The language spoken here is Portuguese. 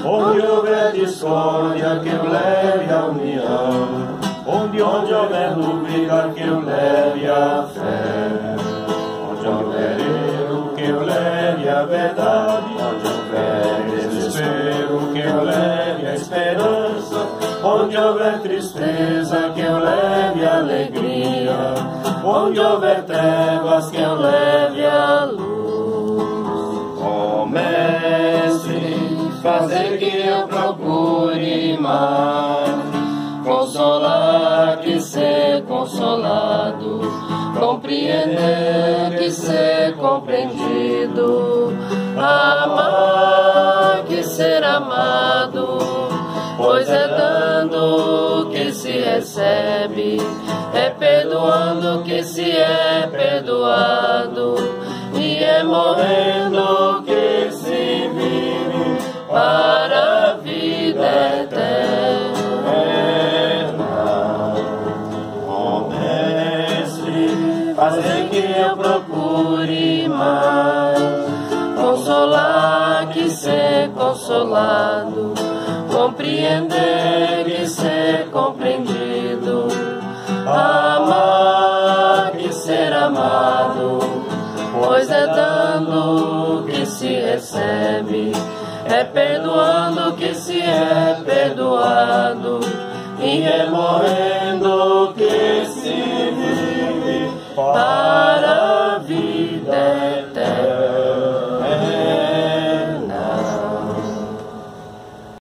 Onde houver discórdia, que eu leve a união. Onde houver dúvida, que eu leve a fé. Onde houver erro, que eu leve a verdade. Onde houver desespero, que eu leve a esperança. Onde houver tristeza, que eu leve a alegria. Onde houver trevas, que eu leve a luz. Ó Mestre, fazer que eu procure mais consolar que ser consolado, compreender que ser compreendido, amar que ser amado, pois é dando que se recebe, é perdoando que se é perdoado, e é morrendo que se vive para a vida eterna. Fazer que eu procure mais consolar que ser consolado, compreender que ser compreendido, amar que ser amado, pois é dando que se recebe, é perdoando que se é perdoado, e é morrendo que se vive.